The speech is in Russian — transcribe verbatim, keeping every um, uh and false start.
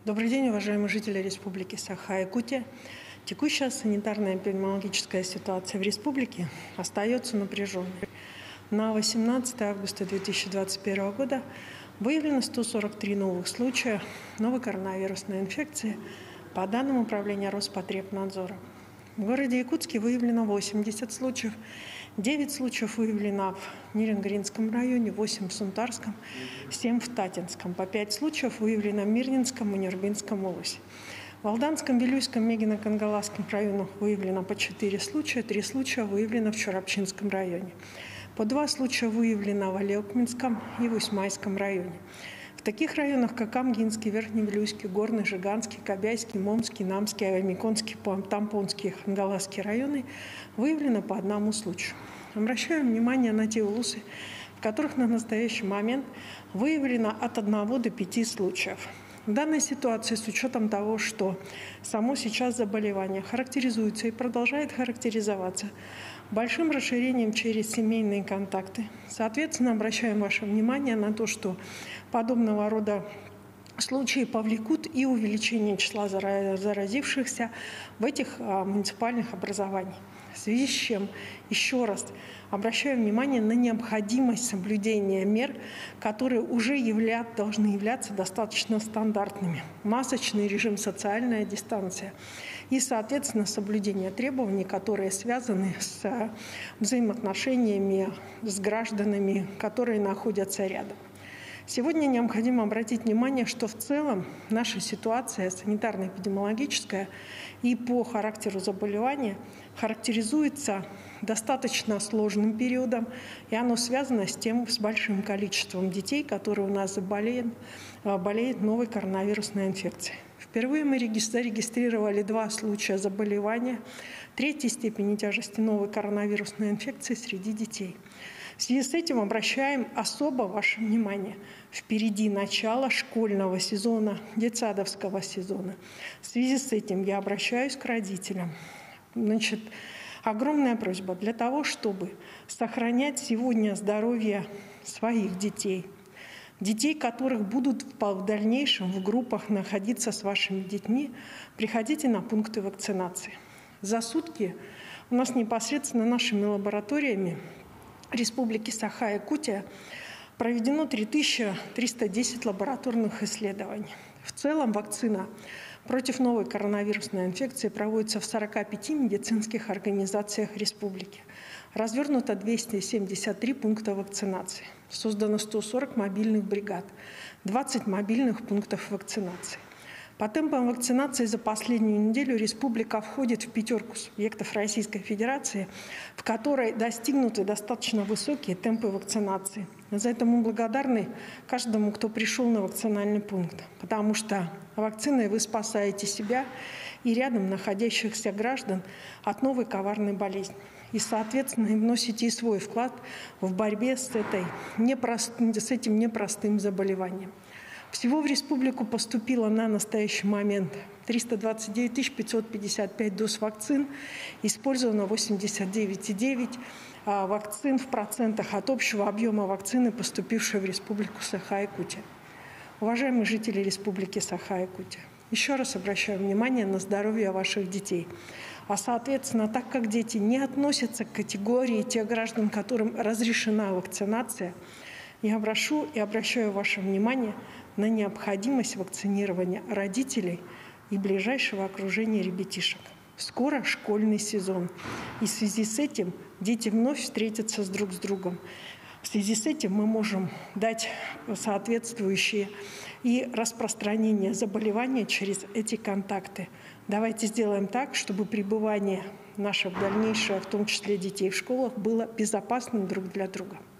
Добрый день, уважаемые жители Республики Саха-Якутия. Текущая санитарная эпидемиологическая ситуация в республике остается напряженной. На восемнадцатое августа две тысячи двадцать первого года выявлено сто сорок три новых случая новой коронавирусной инфекции по данным Управления Роспотребнадзора. В городе Якутске выявлено восемьдесят случаев, девять случаев выявлено в Нерюнгринском районе, восемь в Сунтарском, семь в Татинском, по пять случаев выявлено в Мирнинском и Нюрбинском области. В Алданском, Вилюйском, Мегино-Кангаласском районах выявлено по четыре случая, три случая выявлено в Чурапчинском районе. По два случая выявлено в Алекминском и в Усьмайском районе. В таких районах, как Амгинский, Верхневилюйский, Горный, Жиганский, Кобяйский, Момский, Намский, Авамиконский, Тампонский, Хангаласский районы, выявлено по одному случаю. Обращаем внимание на те улусы, в которых на настоящий момент выявлено от одного до пяти случаев. В данной ситуации, с учетом того, что само сейчас заболевание характеризуется и продолжает характеризоваться большим расширением через семейные контакты, соответственно, обращаем ваше внимание на то, что подобного рода случаи повлекут и увеличение числа заразившихся в этих муниципальных образованиях. В связи с чем еще раз обращаю внимание на необходимость соблюдения мер, которые уже являт, должны являться достаточно стандартными. Масочный режим, социальная дистанция и, соответственно, соблюдение требований, которые связаны с взаимоотношениями с гражданами, которые находятся рядом. Сегодня необходимо обратить внимание, что в целом наша ситуация санитарно-эпидемиологическая и по характеру заболевания характеризуется достаточно сложным периодом, и оно связано с тем, с большим количеством детей, которые у нас заболеют, болеют новой коронавирусной инфекцией. Впервые мы зарегистрировали два случая заболевания третьей степени тяжести новой коронавирусной инфекции среди детей. В связи с этим обращаем особо ваше внимание. Впереди начало школьного сезона, детсадовского сезона. В связи с этим я обращаюсь к родителям. Значит, огромная просьба для того, чтобы сохранять сегодня здоровье своих детей, детей, которых будут в дальнейшем в группах находиться с вашими детьми, приходите на пункты вакцинации. За сутки у нас непосредственно нашими лабораториями Республики Саха-Якутия проведено три тысячи триста десять лабораторных исследований. В целом вакцина против новой коронавирусной инфекции проводится в сорока пяти медицинских организациях республики. Развернуто двести семьдесят три пункта вакцинации. Создано сто сорок мобильных бригад, двадцать мобильных пунктов вакцинации. По темпам вакцинации за последнюю неделю республика входит в пятерку субъектов Российской Федерации, в которой достигнуты достаточно высокие темпы вакцинации. За это мы благодарны каждому, кто пришел на вакцинальный пункт, потому что вакциной вы спасаете себя и рядом находящихся граждан от новой коварной болезни. И, соответственно, вносите и свой вклад в борьбе с, этой непрост... с этим непростым заболеванием. Всего в республику поступило на настоящий момент триста двадцать девять тысяч пятьсот пятьдесят пять доз вакцин, использовано восемьдесят девять целых девять десятых вакцин в процентах от общего объема вакцины, поступившей в Республику Саха-Якутия. Уважаемые жители Республики Саха-Якутия, еще раз обращаю внимание на здоровье ваших детей. А, соответственно, так как дети не относятся к категории тех граждан, которым разрешена вакцинация, я прошу и обращаю ваше внимание на необходимость вакцинирования родителей и ближайшего окружения ребятишек. Скоро школьный сезон, и в связи с этим дети вновь встретятся с друг с другом. В связи с этим мы можем дать соответствующие и распространение заболевания через эти контакты. Давайте сделаем так, чтобы пребывание наше дальнейшее, в том числе детей в школах, было безопасным друг для друга.